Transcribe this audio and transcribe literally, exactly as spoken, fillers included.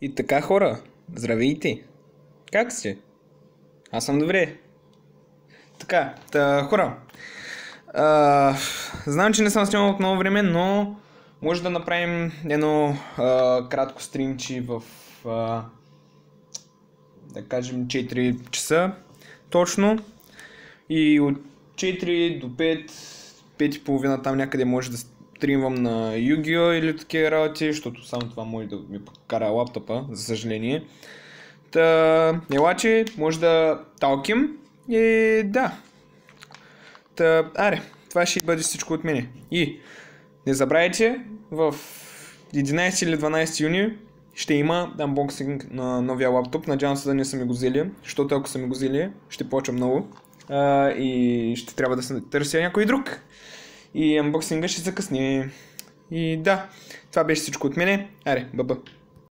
И така, хора, здравейте! Как сте? Аз съм добре. Така, та, хора, а, знам, че не съм снимал от много време, но може да направим едно а, кратко стримчи в, а, да кажем, четири часа точно. И от четири до пет, пет и половина там някъде може да стримвам на Yu-Gi-Oh или такива работи, защото само това може да ми покара лаптопа, за съжаление. Та, елаче, може да талким и да. Та, аре, това ще бъде всичко от мене. И не забравяйте, в единайсети или дванайсети юни ще има анбоксинг на новия лаптоп. Надявам се да не са ми го взели, защото ако са ми го взели, ще плача много. А, и ще трябва да се търся някой друг. И анбоксинга ще закъсне. И да, това беше всичко от мене. Аре, бъбъ.